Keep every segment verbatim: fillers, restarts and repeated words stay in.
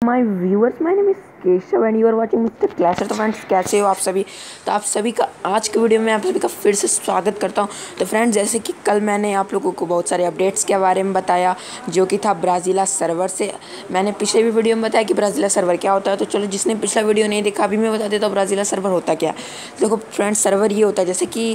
My viewers, my name is Keshav and you are watching mister classes. तो friends, कैसे हो आप सभी। तो आप सभी का आज के वीडियो में आप सभी का फिर से स्वागत करता हूं। तो फ्रेंड्स, जैसे कि कल मैंने आप लोगों को बहुत सारे अपडेट्स के बारे में बताया, जो कि था ब्राज़ीला सर्वर से। मैंने पिछले भी वीडियो में बताया कि ब्राज़ीला सर्वर क्या होता है। तो चलो, जिसने पिछला वीडियो नहीं देखा अभी मैं बता देता हूँ ब्राज़ीला सर्वर होता क्या है। देखो फ्रेंड्स, सर्वर ये होता है जैसे कि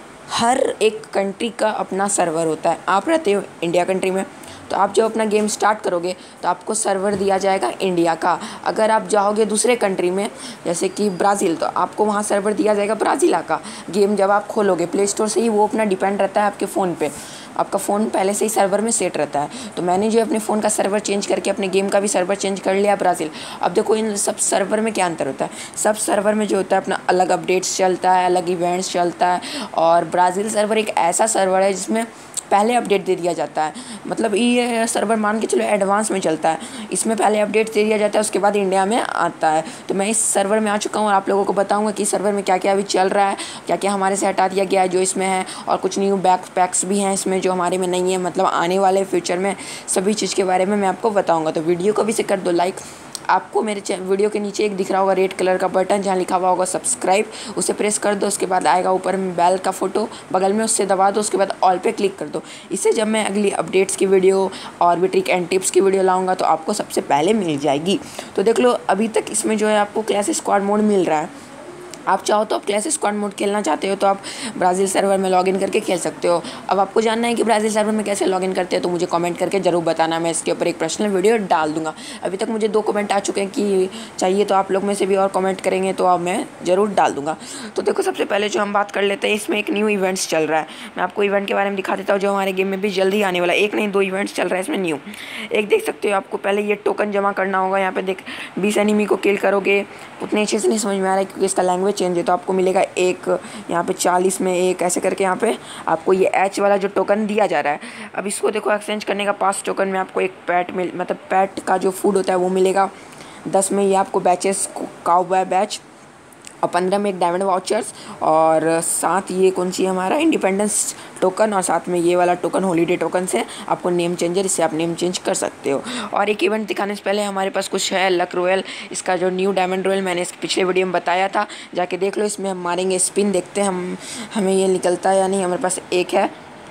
हर एक कंट्री का अपना सर्वर होता है। आप रहते हो इंडिया कंट्री में, तो आप जब अपना गेम स्टार्ट करोगे तो आपको सर्वर दिया जाएगा इंडिया का। अगर आप जाओगे दूसरे कंट्री में जैसे कि ब्राज़ील, तो आपको वहाँ सर्वर दिया जाएगा ब्राज़ीला का। गेम जब आप खोलोगे प्ले स्टोर से ही, वो अपना डिपेंड रहता है आपके फ़ोन पे। आपका फ़ोन पहले से ही सर्वर में सेट रहता है। तो मैंने जो अपने फ़ोन का सर्वर चेंज करके अपने गेम का भी सर्वर चेंज कर लिया ब्राज़ील। अब देखो, इन सब सर्वर में क्या अंतर होता है। सब सर्वर में जो होता है अपना अलग अपडेट्स चलता है, अलग इवेंट्स चलता है। और ब्राज़ील सर्वर एक ऐसा सर्वर है जिसमें पहले अपडेट दे दिया जाता है। मतलब ये सर्वर मान के चलो एडवांस में चलता है, इसमें पहले अपडेट दे दिया जाता है, उसके बाद इंडिया में आता है। तो मैं इस सर्वर में आ चुका हूँ और आप लोगों को बताऊंगा कि सर्वर में क्या क्या अभी चल रहा है, क्या क्या हमारे से हटा दिया गया है जो इसमें है, और कुछ न्यू बैक पैक्स भी हैं इसमें जो हमारे में नहीं है। मतलब आने वाले फ्यूचर में सभी चीज़ के बारे में मैं आपको बताऊँगा। तो वीडियो को भी से कर दो लाइक। आपको मेरे वीडियो के नीचे एक दिख रहा होगा रेड कलर का बटन जहाँ लिखा हुआ होगा सब्सक्राइब, उसे प्रेस कर दो। उसके बाद आएगा ऊपर में बेल का फोटो बगल में, उससे दबा दो। उसके बाद ऑल पे क्लिक कर दो। इससे जब मैं अगली अपडेट्स की वीडियो और भी ट्रिक एंड टिप्स की वीडियो लाऊंगा तो आपको सबसे पहले मिल जाएगी। तो देख लो, अभी तक इसमें जो है आपको क्लैश स्क्वाड मोड मिल रहा है। आप चाहो तो आप क्लैश स्क्वाड मोड खेलना चाहते हो तो आप ब्राज़ील सर्वर में लॉगिन करके खेल सकते हो। अब आपको जानना है कि ब्राज़ील सर्वर में कैसे लॉगिन करते हैं तो मुझे कमेंट करके ज़रूर बताना, मैं इसके ऊपर एक पर्सनल वीडियो डाल दूंगा। अभी तक मुझे दो कमेंट आ चुके हैं कि चाहिए, तो आप लोग में से भी और कमेंट करेंगे तो अब मैं ज़रूर डाल दूँगा। तो देखो, सबसे पहले जो हम बात कर लेते हैं, इसमें एक न्यू इवेंट्स चल रहा है। मैं आपको इवेंट के बारे में दिखा देता हूँ जो हमारे गेम में भी जल्दी आने वाला है। एक नहीं, दो इवेंट्स चल रहा है इसमें न्यू। एक देख सकते हो, आपको पहले ये टोकन जमा करना होगा। यहाँ पे देख, बीस एनिमी को किल करोगे। उतने अच्छे से नहीं समझ में आ रहा है क्योंकि इसका लैंग्वेज चेंज है। तो आपको मिलेगा एक, यहाँ पे चालीस में एक, ऐसे करके यहाँ पे आपको ये एच वाला जो टोकन दिया जा रहा है। अब इसको देखो, एक्सचेंज करने का पास टोकन में आपको एक पैट मिल मतलब पैट का जो फूड होता है वो मिलेगा। दस में ये आपको बैचेस काउबॉय बैच, और पंद्रह में एक डायमंड वाउचर्स, और साथ ये कौन सी हमारा इंडिपेंडेंस टोकन, और साथ में ये वाला टोकन हॉलीडे टोकन से आपको नेम चेंजर, इससे आप नेम चेंज कर सकते हो। और एक इवेंट दिखाने से पहले हमारे पास कुछ है लक रॉयल। इसका जो न्यू डायमंड रॉयल मैंने इसके पिछले वीडियो में बताया था, जाके देख लो। इसमें हम मारेंगे स्पिन, देखते हैं हम हमें ये निकलता है या नहीं। हमारे पास एक है।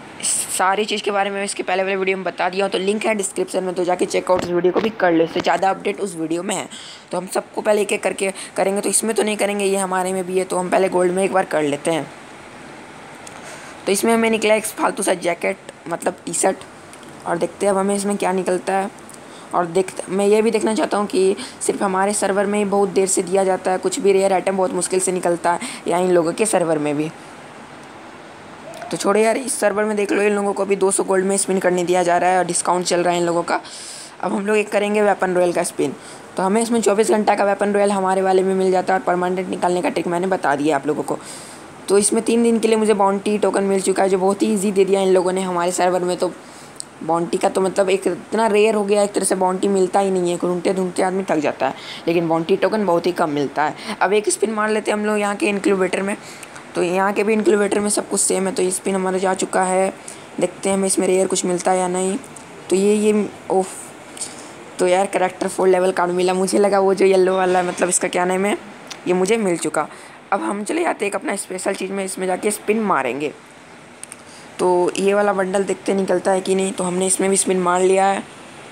सारी चीज़ के बारे में इसके पहले वाले वीडियो में बता दिया हूँ, तो लिंक है डिस्क्रिप्शन में, तो जाके चेकआउट उस वीडियो को भी कर लो। इससे ज़्यादा अपडेट उस वीडियो में है। तो हम सबको पहले एक एक करके करेंगे, तो इसमें तो नहीं करेंगे, ये हमारे में भी है, तो हम पहले गोल्ड में एक बार कर लेते हैं। तो इसमें हमें निकला एक फालतू सा जैकेट, मतलब टी शर्ट, और देखते हैं अब हमें इसमें क्या निकलता है। और देख मैं ये भी देखना चाहता हूँ कि सिर्फ हमारे सर्वर में ही बहुत देर से दिया जाता है, कुछ भी रेयर आइटम बहुत मुश्किल से निकलता है, या इन लोगों के सर्वर में भी। तो छोड़ो यार, इस सर्वर में देख लो, इन लोगों को अभी दो सौ गोल्ड में स्पिन करने दिया जा रहा है और डिस्काउंट चल रहा है इन लोगों का। अब हम लोग एक करेंगे वेपन रॉयल का स्पिन। तो हमें इसमें चौबीस घंटा का वेपन रॉयल हमारे वाले में मिल जाता है, और परमानेंट निकालने का ट्रिक मैंने बता दिया आप लोगों को। तो इसमें तीन दिन के लिए मुझे बाउंटी टोकन मिल चुका है, जो बहुत ही ईजी दे दिया इन लोगों ने हमारे सर्वर में। तो बाउंटी का तो मतलब एक इतना रेयर हो गया, एक तरह से बाउंटी मिलता ही नहीं है, ढूंढते ढूंढते आदमी थक जाता है, लेकिन बाउंटी टोकन बहुत ही कम मिलता है। अब एक स्पिन मार लेते हैं हम लोग यहाँ के इनक्यूबेटर में। तो यहाँ के भी इनक्यूबेटर में सब कुछ सेम है। तो स्पिन हमारा जा चुका है, देखते हैं हमें इसमें रेयर कुछ मिलता है या नहीं। तो ये ये ओफ, तो यार करैक्टर फोर लेवल कार्ड मिला। मुझे लगा वो जो येलो वाला है, मतलब इसका क्या नाम है, ये मुझे मिल चुका। अब हम चले जाते एक अपना स्पेशल चीज़ में, इसमें जाके स्पिन मारेंगे। तो ये वाला बंडल देखते निकलता है कि नहीं। तो हमने इसमें भी स्पिन मार लिया है,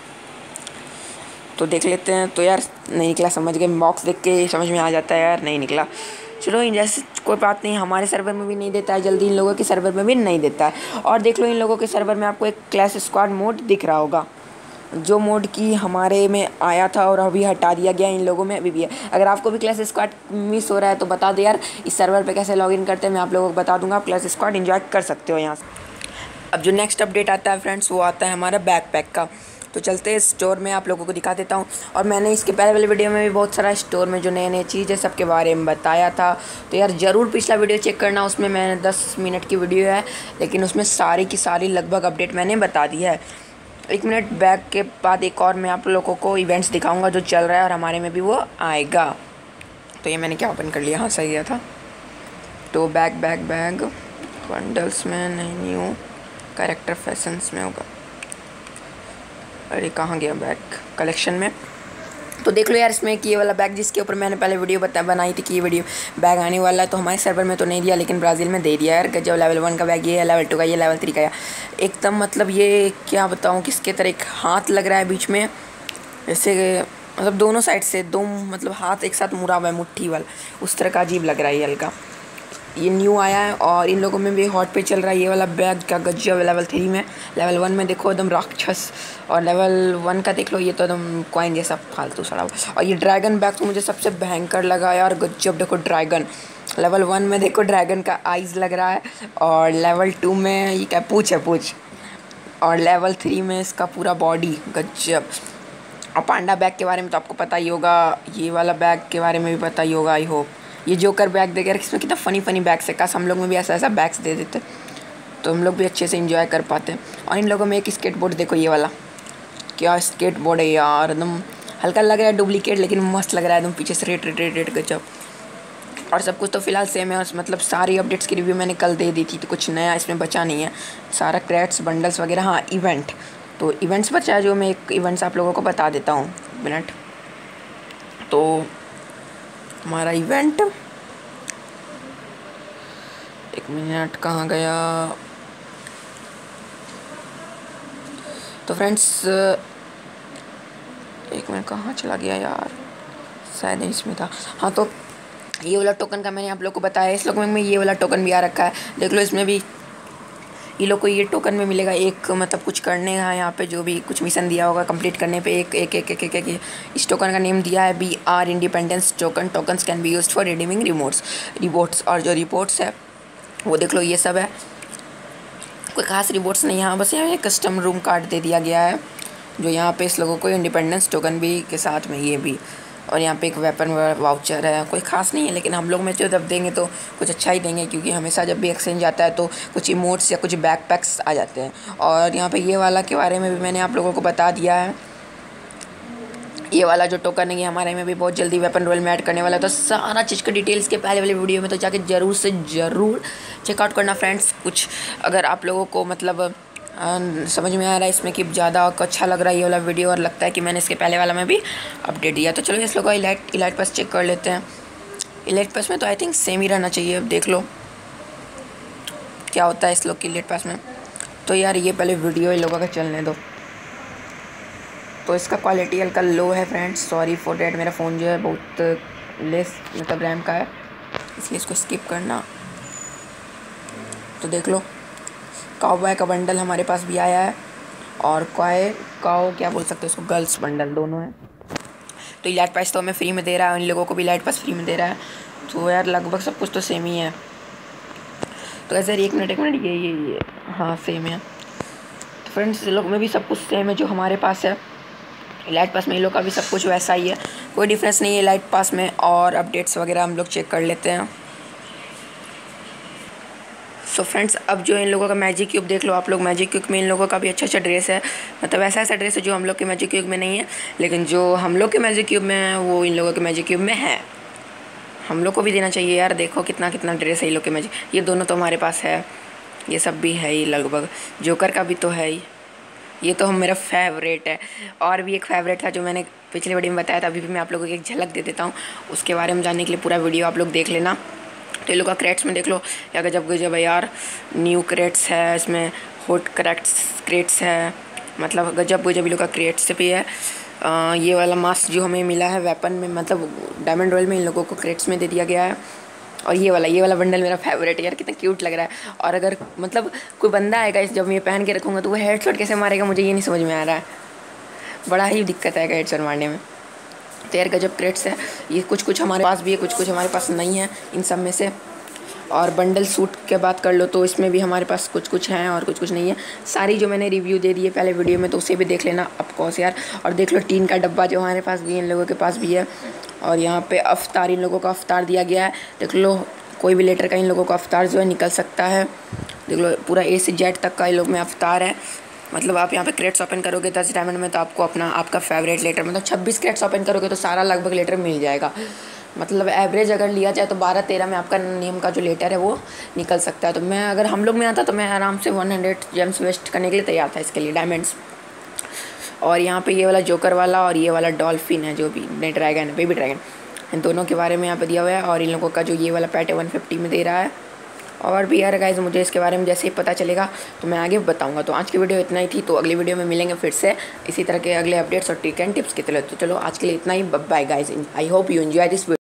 तो देख लेते हैं। तो यार नहीं निकला, समझ गए, बॉक्स देख के समझ में आ जाता है यार, नहीं निकला। चलो, इन जैसे कोई बात नहीं, हमारे सर्वर में भी नहीं देता है जल्दी, इन लोगों के सर्वर में भी नहीं देता है। और देख लो, इन लोगों के सर्वर में आपको एक क्लैश स्क्वाड मोड दिख रहा होगा, जो मोड की हमारे में आया था और अभी हटा दिया गया, इन लोगों में अभी भी है। अगर आपको भी क्लैश स्क्वाड मिस हो रहा है तो बता दे यार, इस सर्वर पे कैसे लॉगिन करते हैं मैं आप लोगों को बता दूंगा। आप क्लैश स्क्वाड एंजॉय कर सकते हो यहाँ से। अब जो नेक्स्ट अपडेट आता है फ्रेंड्स, वो आता है हमारा बैकपैक का। तो चलते हैं स्टोर में, आप लोगों को दिखा देता हूँ। और मैंने इसके पहले वाले वीडियो में भी बहुत सारा स्टोर में जो नए नए चीज़ है सबके बारे में बताया था। तो यार ज़रूर पिछला वीडियो चेक करना, उसमें मैंने दस मिनट की वीडियो है, लेकिन उसमें सारी की सारी लगभग अपडेट मैंने बता दी है। एक मिनट बैक के बाद एक और मैं आप लोगों को इवेंट्स दिखाऊँगा जो चल रहा है, और हमारे में भी वो आएगा। तो ये मैंने क्या ओपन कर लिया, हाँ सही गया था। तो बैग बैग बैग बंडल्स में नहीं, न्यू कैरेक्टर फैशंस में होगा। अरे कहाँ गया बैग, कलेक्शन में। तो देख लो यार इसमें कि ये वाला बैग जिसके ऊपर मैंने पहले वीडियो बता बनाई थी कि ये वीडियो बैग आने वाला है, तो हमारे सर्वर में तो नहीं दिया लेकिन ब्राज़ील में दे दिया यार। गजब, लेवल वन का बैग ये है, लेवल टू का ये, लेवल थ्री का या एकदम मतलब ये क्या बताऊँ किसके तरह एक हाथ लग रहा है बीच में, जैसे मतलब दोनों साइड से दो मतलब हाथ एक साथ मुड़ा हुआ है मुट्ठी वाला, उस तरह का अजीब लग रहा है ये हल्का। ये न्यू आया है और इन लोगों में भी हॉट पे चल रहा है ये वाला बैग का गजब। लेवल थ्री में, लेवल वन में देखो एकदम राक्षस, और लेवल वन का देख लो ये तो एकदम कॉइन जैसा फालतू सड़ा हुआ। और ये ड्रैगन बैग तो मुझे सबसे भयंकर लगा यार, गजब। देखो ड्रैगन, लेवल वन में देखो ड्रैगन का आइज़ लग रहा है, और लेवल टू में ये क्या पूछ है पूछ, और लेवल थ्री में इसका पूरा बॉडी गजब। और पांडा बैग के बारे में तो आपको पता ही होगा, ये वाला बैग के बारे में भी पता ही होगा आई होप। ये जोकर बैग देख यार, इसमें कितना फ़नी फ़नी बैग्स है, काश हम लोग में भी ऐसा ऐसा बैग्स दे देते तो हम लोग भी अच्छे से एंजॉय कर पाते। और इन लोगों में एक स्केटबोर्ड देखो, ये वाला क्या स्केटबोर्ड है यार, एकदम हल्का लग रहा है डुप्लीकेट लेकिन मस्त लग रहा है एकदम, पीछे से रेट रेट रेट रेट गजब। और सब कुछ तो फिलहाल सेम है, मतलब सारी अपडेट्स की रिव्यू मैंने कल दे दी थी, तो कुछ नया इसमें बचा नहीं है, सारा क्रैट्स बंडल्स वगैरह। हाँ इवेंट, तो इवेंट्स बचा है जो मैं एक इवेंट्स आप लोगों को बता देता हूँ मिनट। तो हमारा इवेंट, एक मिनट कहाँ गया, तो फ्रेंड्स एक मिनट कहाँ चला गया यार, शायद इसमें था। हाँ तो ये वाला टोकन का मैंने आप लोग को बताया, इस लोग में ये वाला टोकन भी आ रखा है, देख लो इसमें भी ये लोग को ये टोकन में मिलेगा एक, मतलब कुछ करने का यहाँ पे जो भी कुछ मिशन दिया होगा कंप्लीट करने पे एक एक एक एक एक, एक, एक इस टोकन का नेम दिया है B R independence token. Tokens can be used for redeeming remotes rewards, और जो रिपोर्ट्स है वो देख लो ये सब है, कोई खास रिवॉर्ड्स नहीं, यहाँ बस यहाँ एक कस्टम रूम कार्ड दे दिया गया है जो यहाँ पे इस लोगों को इंडिपेंडेंस टोकन भी के साथ में ये भी, और यहाँ पे एक वेपन वाउचर है, कोई खास नहीं है लेकिन हम लोग में जो जब देंगे तो कुछ अच्छा ही देंगे, क्योंकि हमेशा जब भी एक्सचेंज आता है तो कुछ इमोट्स या कुछ बैकपैक्स आ जाते हैं। और यहाँ पे ये वाला के बारे में भी मैंने आप लोगों को बता दिया है, ये वाला जो टोकन है ये हमारे में भी बहुत जल्दी वेपन रोल में ऐड करने वाला है। तो सारा चीज़ का डिटेल्स के पहले वाले वीडियो में तो जाके ज़रूर से ज़रूर चेकआउट करना फ्रेंड्स। कुछ अगर आप लोगों को मतलब आ, समझ में आ रहा है इसमें कि ज़्यादा अच्छा लग रहा है ये वाला वीडियो, और लगता है कि मैंने इसके पहले वाला में भी अपडेट दिया, तो चलो इस लोगों का इलाइट इलाइट पास चेक कर लेते हैं। इलाइट पास में तो आई थिंक सेम ही रहना चाहिए, अब देख लो क्या होता है इस लोग की इलाइट पास में। तो यार ये पहले वीडियो इन लोगों का चलने दो, तो इसका क्वालिटी हल्का लो है फ्रेंड्स, सॉरी फॉर डैट, मेरा फ़ोन जो है बहुत लेस मतलब रैम का है, इसलिए इसको स्किप करना। तो देख लो काउबॉय का बंडल हमारे पास भी आया है, और क्वाए काओ क्या बोल सकते हैं उसको, गर्ल्स बंडल दोनों है। तो इलाइट पास तो हमें फ्री में दे रहा है, इन लोगों को भी इलाइट पास फ्री में दे रहा है, तो यार लगभग सब कुछ तो सेम ही है। तो ऐसे एक मिनट एक मिनट ये ये ये हाँ सेम है। तो फ्रेंड्स इन लोग में भी सब कुछ सेम है जो हमारे पास है, इलाइट पास में इन लोग का भी सब कुछ वैसा ही है, कोई डिफरेंस नहीं है इलाइट पास में। और अपडेट्स वगैरह हम लोग चेक कर लेते हैं। सो so फ्रेंड्स अब जो इन लोगों का मैजिक क्यूब देख लो आप लोग, मैजिक क्यूब में इन लोगों का भी अच्छा अच्छा ड्रेस है, मतलब ऐसा ऐसा ड्रेस है जो हम लोग के मैजिक क्यूब में नहीं है, लेकिन जो हम लोग के मैजिक क्यूब में है वो इन लोगों के मैजिक क्यूब में है। हम लोग को भी देना चाहिए यार, देखो कितना कितना ड्रेस है इन लोग के मैजिक, ये दोनों तो हमारे पास है, ये सब भी है ही लगभग, जोकर का भी तो है ही, ये तो हम मेरा फेवरेट है। और भी एक फेवरेट था जो मैंने पिछले वीडियो में बताया था, अभी भी मैं आप लोगों को एक झलक दे देता हूँ, उसके बारे में जानने के लिए पूरा वीडियो आप लोग देख लेना। तो ये लोग का क्रेट्स में देख लो क्या गजब गजब है यार, न्यू क्रेट्स है इसमें, हॉट क्रेट्स क्रेट्स है, मतलब गजब गजब ये लोग का क्रेट्स भी है। आ, ये वाला मास्क जो हमें मिला है वेपन में, मतलब डायमंड रॉयल में इन लोगों को क्रेट्स में दे दिया गया है। और ये वाला ये वाला बंडल मेरा फेवरेट है यार, कितना क्यूट लग रहा है। और अगर मतलब कोई बंदा आएगा इस जब मैं पहन के रखूँगा तो वो हेडशॉट कैसे मारेगा मुझे ये नहीं समझ में आ रहा है, बड़ा ही दिक्कत आएगा हेडशॉट मारने में। तो यार गजब क्रेट्स है ये, कुछ कुछ हमारे पास भी है, कुछ कुछ हमारे पास नहीं है इन सब में से। और बंडल सूट के बात कर लो तो इसमें भी हमारे पास कुछ कुछ हैं और कुछ कुछ नहीं है। सारी जो मैंने रिव्यू दे दी है पहले वीडियो में तो उसे भी देख लेना ऑफकोर्स यार। और देख लो टीन का डब्बा जो हमारे पास भी है, इन लोगों के पास भी है। और यहाँ पे अफ्तार, इन लोगों का अफ्तार दिया गया है, देख लो कोई भी लेटर का इन लोगों का अफ्तार जो है निकल सकता है। देख लो पूरा ए से जेड तक का इन लोग में अफ्तार है। मतलब आप यहाँ पे क्रेट्स ओपन करोगे दस डायमंड में तो आपको अपना आपका फेवरेट लेटर, मतलब छब्बीस क्रेट्स ओपन करोगे तो सारा लगभग लेटर मिल जाएगा। मतलब एवरेज अगर लिया जाए तो बारह तेरह में आपका नेम का जो लेटर है वो निकल सकता है। तो मैं अगर हम लोग में आता तो मैं आराम से वन हंड्रेड जेम्स वेस्ट करने के लिए तैयार था इसके लिए, डायमंड्स। और यहाँ पे ये वाला जोकर वाला और ये वाला डॉल्फिन है जो भी नहीं ड्रैगन है, बेबी ड्रैगन, इन दोनों के बारे में यहाँ पे दिया हुआ है। और इन लोगों का जो ये वाला पैट है वन फिफ्टी में दे रहा है। और भी यार गाइस मुझे इसके बारे में जैसे ही पता चलेगा तो मैं आगे बताऊंगा। तो आज की वीडियो इतना ही थी, तो अगली वीडियो में मिलेंगे फिर से इसी तरह के अगले अपडेट्स और ट्रिक एंड टिप्स के तहत। तो चलो आज के लिए इतना ही, bye guys, I hope you enjoy this video.